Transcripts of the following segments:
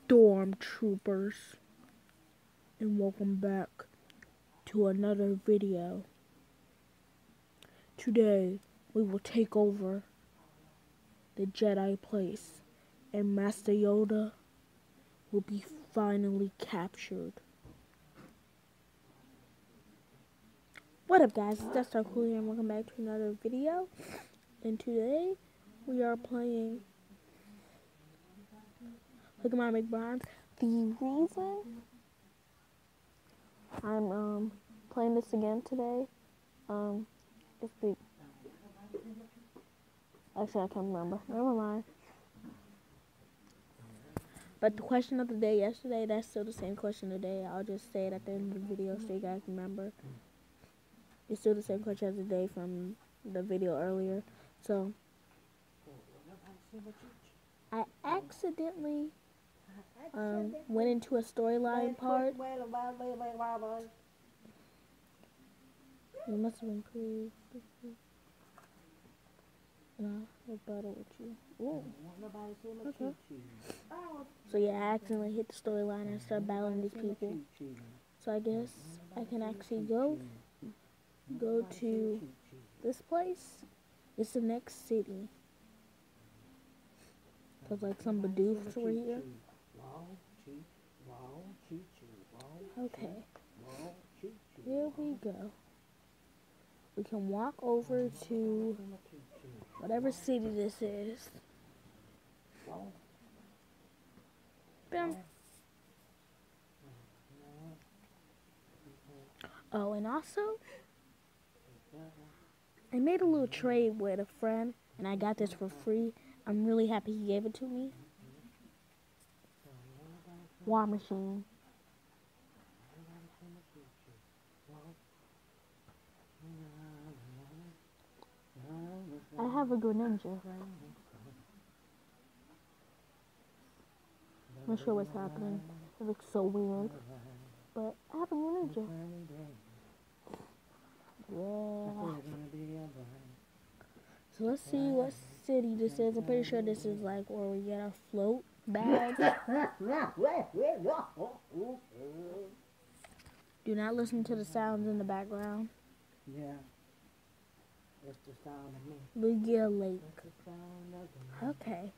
Stormtroopers, and welcome back to another video. Today we will take over the Jedi place, and Master Yoda will be finally captured. What up, guys? It's Dustar Cool here, and welcome back to another video. And today we are playing Pokemon McBride. The reason I'm playing this again today is actually I can't remember. Never mind. But the question of the day yesterday, that's still the same question today. I'll just say it at the end of the video so you guys remember. It's still the same question as the day from the video earlier. So I accidentally went into a storyline part. You must have improved. No, I'll battle with you. Ooh. Okay. So yeah, I accidentally hit the storyline and started battling these people. So I guess I can actually go to this place. It's the next city. Cause like some Bidoofs were here. Okay. Here we go. We can walk over to whatever city this is. Bam. Oh, and also, I made a little trade with a friend, and I got this for free. I'm really happy he gave it to me. War Machine. I have a Greninja. I'm not sure what's happening. It looks so weird. But I have a Greninja. Yeah. So let's see what city this is. I'm pretty sure this is like where we get our float badge. Do not listen to the sounds in the background. Yeah. That's the sound of me. Lugia Lake. Okay.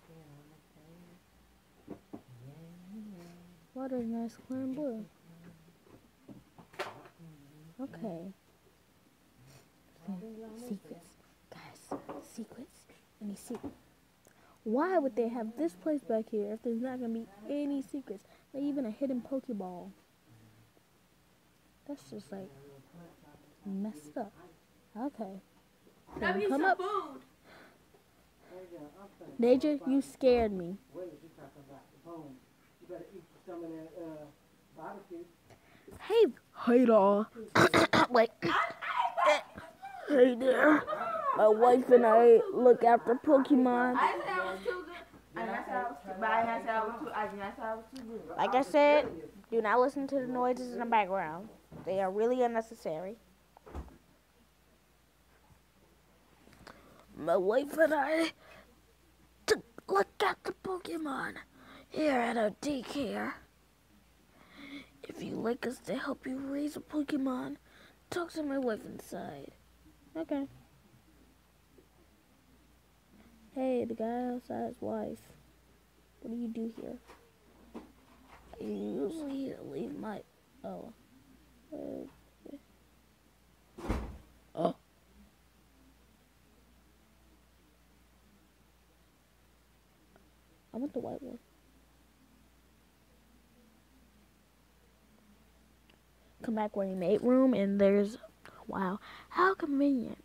Water nice, clear and blue. Okay. Secrets. Guys, secrets. Any secrets? Why would they have this place back here if there's not going to be any secrets? Not even a hidden Pokeball. That's just like messed up. Okay. Come up. Naja, you scared me. Hey, hey there. Wait. Hey there. My wife and I look after Pokemon. Like I said, do not listen to the noises in the background. They are really unnecessary. My wife and I look after Pokemon here at our daycare. If you'd like us to help you raise a Pokemon, talk to my wife inside. Okay. Hey, the guy outside's wife. What do you do here? I usually leave my... Oh. Oh. I want the white one. Come back where you mate room, and there's... Wow. How convenient.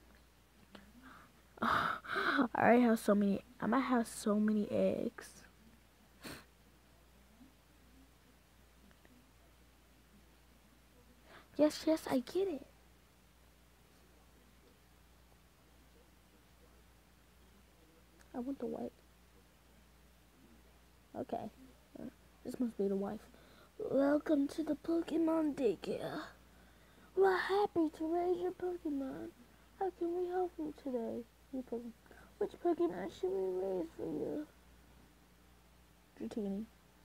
I already have so many... I might have so many eggs. Yes, I get it. I want the white. Okay. This must be the wife. Welcome to the Pokemon daycare. We're happy to raise your Pokemon. How can we help you today? Which Pokemon should we raise for you? Dratini.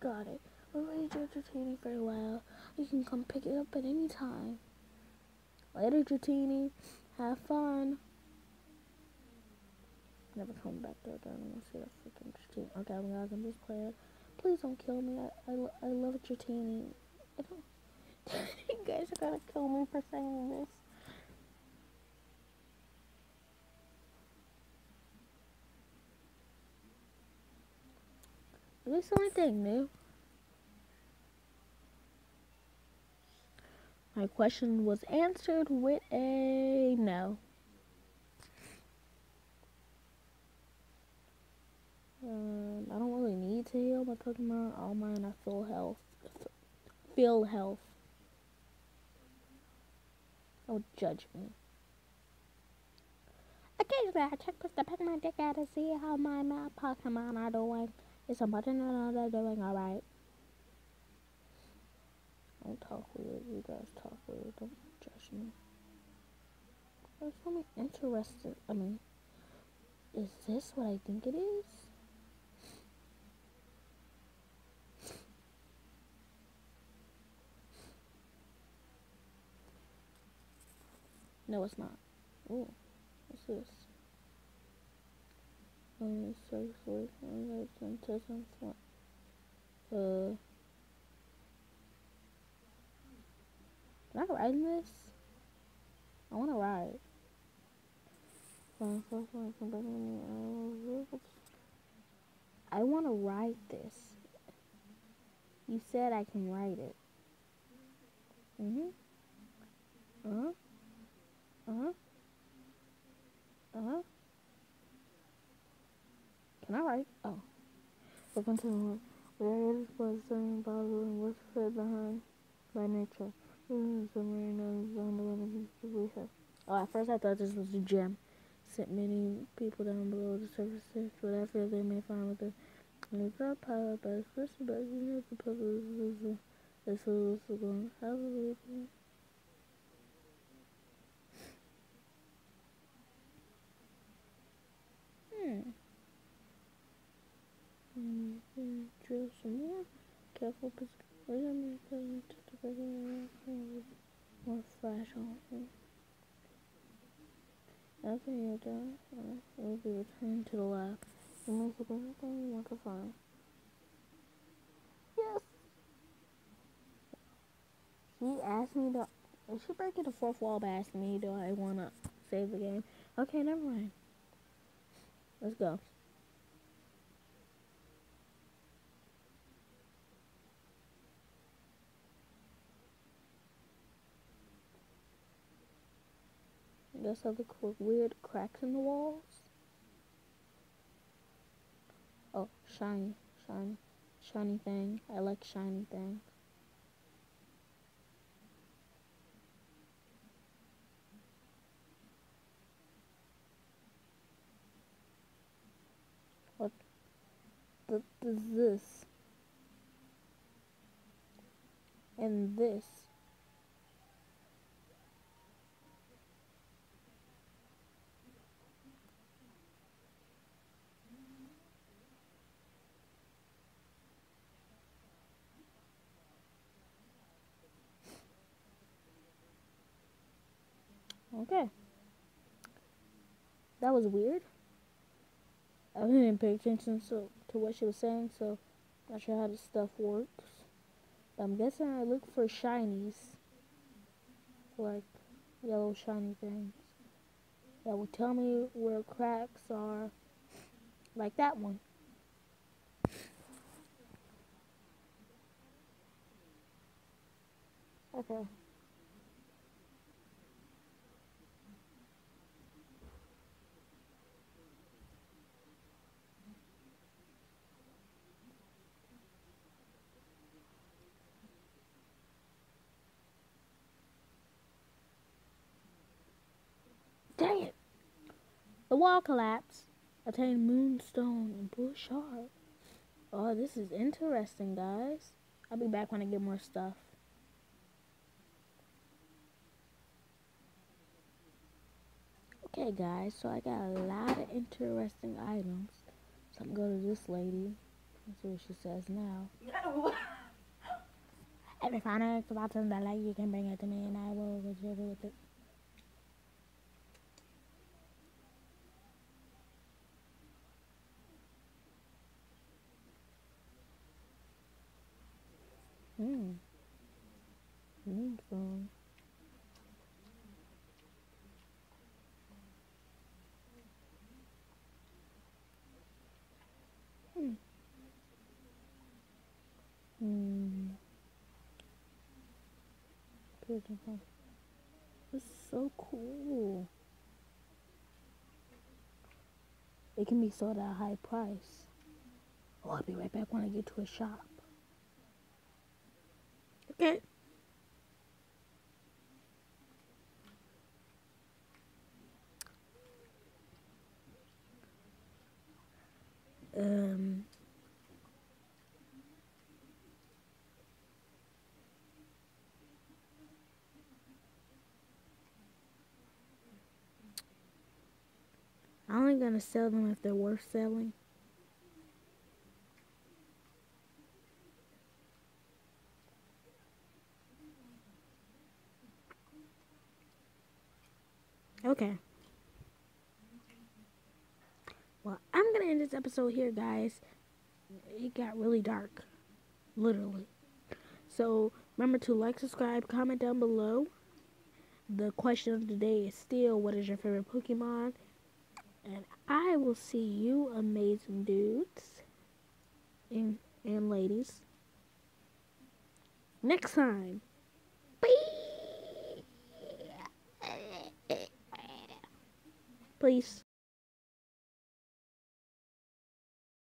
got it. We'll raise your Dratini for a while. You can come pick it up at any time. Later, Dratini. Have fun. Never come back there again. I'm gonna see that freaking Dratini. Okay, I'm not gonna just play it. Please don't kill me. I love Dratini. I don't. You guys are gonna kill me for saying this. Is this anything new? My question was answered with a no. I don't really need to heal my Pokemon. All mine are full health. Full health. Don't judge me. Occasionally, I check with the Pokemon Digger to see how my Pokemon are doing. Is somebody know they're doing alright? Don't talk weird. You guys talk weird. Don't judge me. There's something interesting. I mean, is this what I think it is? No, it's not. Ooh, what's this? Seriously, can I ride this? I want to ride. I want to ride this. You said I can ride it. Can I ride? Oh. Welcome to the world. Where it was something possible and what's fed behind by nature. Oh, at first I thought this was a gem. Sent many people down below the surface, but I feel they may find with it. And it's not piled by the first, but you know the puzzle is going. How will it be? Drill some more. Careful, because more flash on. After you're done, it will be returned to the lab. You may see anything you want to find. Yes! She asked me to. She breaking the fourth wall by asking me, do I want to save the game? Okay, never mind. Let's go. There's other weird cracks in the walls. Oh, shiny thing. I like shiny things. What is this? And this. Okay. That was weird. I didn't pay attention to what she was saying, so I'm not sure how this stuff works. But I'm guessing I look for shinies. Like yellow shiny things. That will tell me where cracks are. Like that one. Okay. Dang it! The wall collapsed. Obtained moonstone and blue shard. Oh, this is interesting, guys. I'll be back when I get more stuff. Okay, guys, so I got a lot of interesting items. So I'm going to go to this lady. Let's see what she says now. If you find an Xbox that like you can bring it to me and I will distribute with it. Phone. This is so cool. It can be sold at a high price. Oh, I'll be right back when I get to a shop. Okay. I'm only gonna sell them if they're worth selling. Okay. Well, I'm gonna end this episode here, guys. It got really dark. Literally. So, remember to like, subscribe, comment down below. The question of the day is still, what is your favorite Pokemon? And I will see you amazing dudes and ladies next time. Bye. Peace.